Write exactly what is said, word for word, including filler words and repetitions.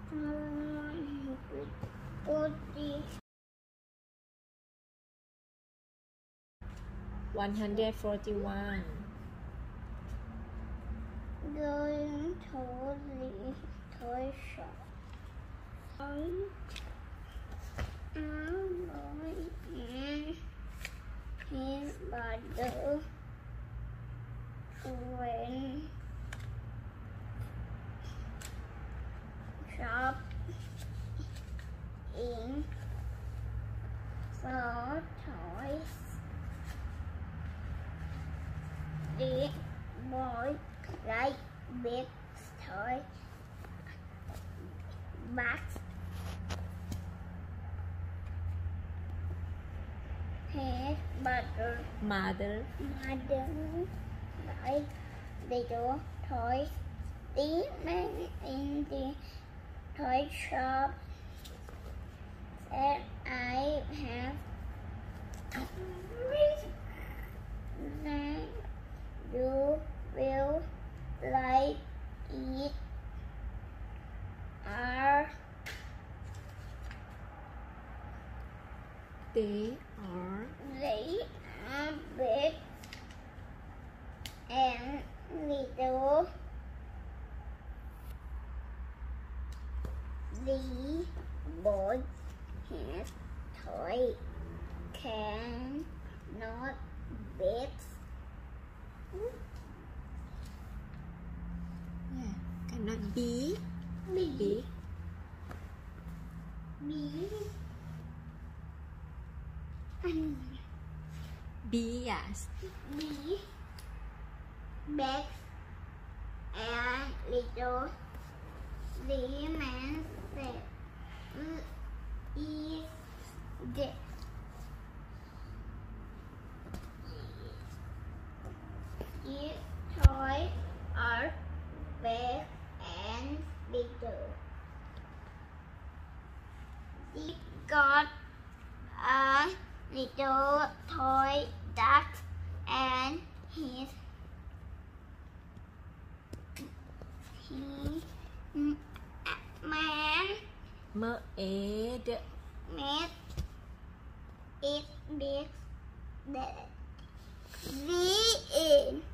one hundred forty-one. Going to the toy shop. I'm going in his brother when shop in for toys. The boy like big toy box. His mother Mother. mother like little toys. The man in the toy shop said, I have that you will like it. Are They are they are big and little. The boy has toy can not big. yeah, cannot be Big. big. Big. And Be, yes. big. Big and little. The man said, is this? These toys are big and little. He got a little toy duck and his he man Made made it big. The end.